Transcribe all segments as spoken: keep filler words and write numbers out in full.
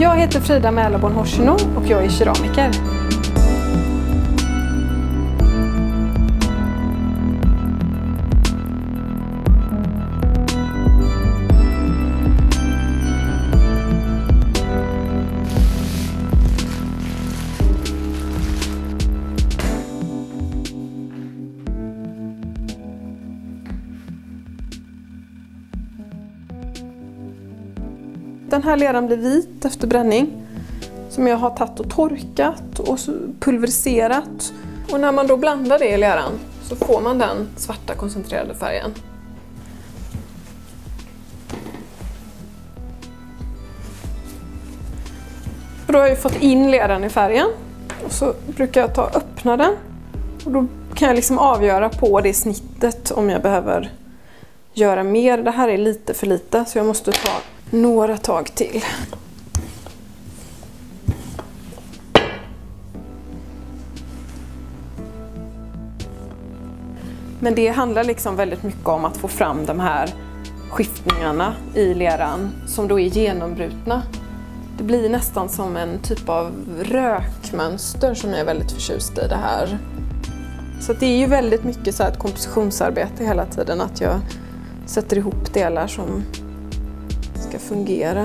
Jag heter Frida Mälarborn Hoshino och jag är keramiker. Den här leran blir vit efter bränning som jag har tagit och torkat och pulveriserat. Och när man då blandar det i leran så får man den svarta koncentrerade färgen. Och då har jag fått in leran i färgen och så brukar jag ta och öppna den. Och då kan jag liksom avgöra på det snittet om jag behöver göra mer. Det här är lite för lite så jag måste ta några tag till. Men det handlar liksom väldigt mycket om att få fram de här skiftningarna i leran som då är genombrutna. Det blir nästan som en typ av rökmönster som jag är väldigt förtjust i det här. Så det är ju väldigt mycket så här ett kompositionsarbete hela tiden, att jag sätter ihop delar som ska fungera.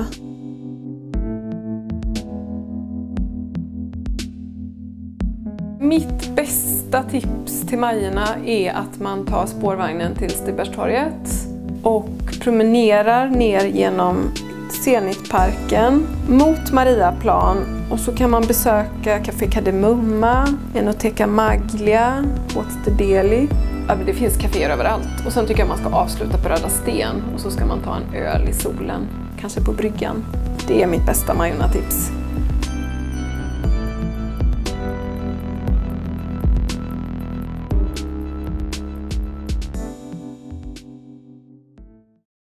Mitt bästa tips till Majorna är att man tar spårvagnen till Stibergstorget och promenerar ner genom Zenitparken mot Mariaplan, och så kan man besöka Café Kardemumma, Enoteca Maglia, Åtsterdeli. Det finns kaféer överallt. Och sen tycker jag man ska avsluta på Röda Sten och så ska man ta en öl i solen, kanske på bryggan. Det är mitt bästa Majorna-tips.